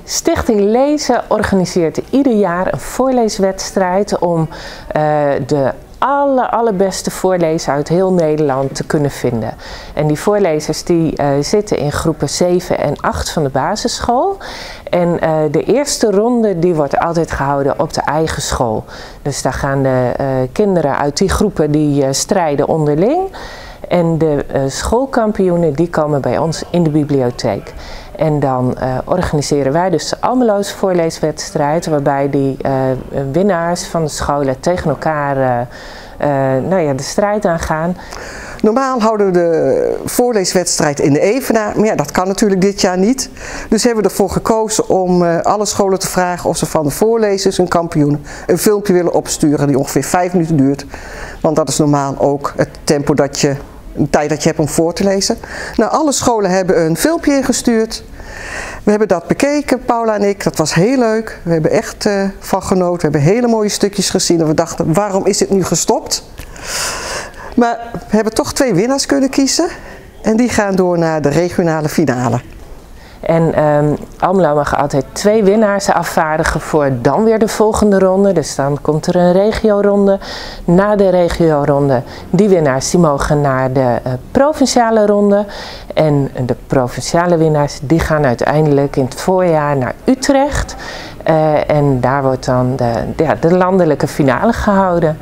Stichting Lezen organiseert ieder jaar een voorleeswedstrijd om de allerbeste voorlezers uit heel Nederland te kunnen vinden. En die voorlezers die zitten in groepen 7 en 8 van de basisschool. En de eerste ronde die wordt altijd gehouden op de eigen school. Dus daar gaan de kinderen uit die groepen die strijden onderling. En de schoolkampioenen die komen bij ons in de bibliotheek. En dan organiseren wij dus de Almeloos voorleeswedstrijd, waarbij die winnaars van de scholen tegen elkaar de strijd aangaan. Normaal houden we de voorleeswedstrijd in de Evenaar, maar ja, dat kan natuurlijk dit jaar niet. Dus hebben we ervoor gekozen om alle scholen te vragen of ze van de voorlezers en kampioenen een filmpje willen opsturen die ongeveer 5 minuten duurt. Want dat is normaal ook het tempo de tijd dat je hebt om voor te lezen. Nou, alle scholen hebben een filmpje ingestuurd. We hebben dat bekeken, Paula en ik. Dat was heel leuk. We hebben echt van genoten. We hebben hele mooie stukjes gezien. En we dachten, waarom is dit nu gestopt? Maar we hebben toch 2 winnaars kunnen kiezen. En die gaan door naar de regionale finale. En Almelo mag altijd 2 winnaars afvaardigen voor dan weer de volgende ronde. Dus dan komt er een regioronde. Na de regioronde, die winnaars die mogen naar de provinciale ronde. En de provinciale winnaars die gaan uiteindelijk in het voorjaar naar Utrecht. En daar wordt dan de landelijke finale gehouden.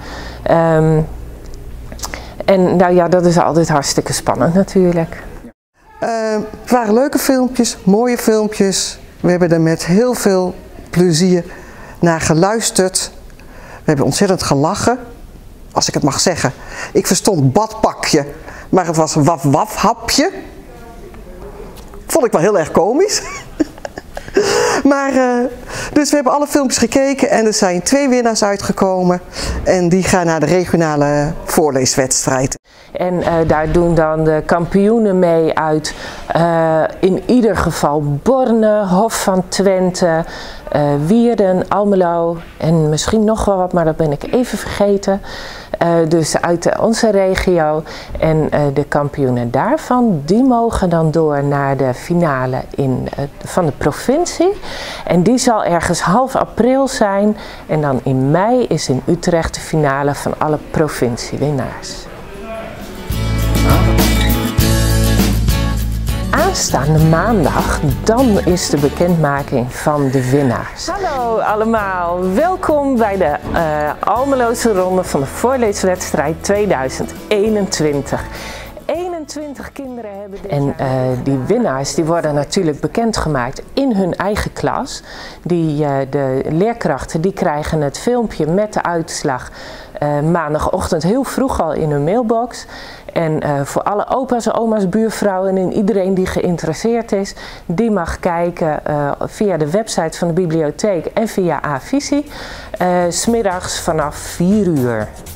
En nou ja, dat is altijd hartstikke spannend natuurlijk. Het waren leuke filmpjes, mooie filmpjes. We hebben er met heel veel plezier naar geluisterd. We hebben ontzettend gelachen, als ik het mag zeggen. Ik verstond badpakje, maar het was waf hapje. Vond ik wel heel erg komisch. Maar, dus we hebben alle filmpjes gekeken en er zijn 2 winnaars uitgekomen. En die gaan naar de regionale voorleeswedstrijd. En daar doen dan de kampioenen mee uit in ieder geval Borne, Hof van Twente, Wierden, Almelo en misschien nog wel wat, maar dat ben ik even vergeten. Dus uit onze regio. En de kampioenen daarvan, die mogen dan door naar de finale van de provincie. En die zal ergens half april zijn. En dan in mei is in Utrecht de finale van alle provinciewinnaars. Aanstaande maandag, dan is de bekendmaking van de winnaars. Hallo allemaal, welkom bij de Almeloze ronde van de voorleeswedstrijd 2021. 21 kinderen hebben dit jaar. En die winnaars die worden natuurlijk bekendgemaakt in hun eigen klas. De leerkrachten die krijgen het filmpje met de uitslag maandagochtend heel vroeg al in hun mailbox. En voor alle opa's en oma's, buurvrouwen en iedereen die geïnteresseerd is, die mag kijken via de website van de bibliotheek en via A-visie, 's middags vanaf 4 uur.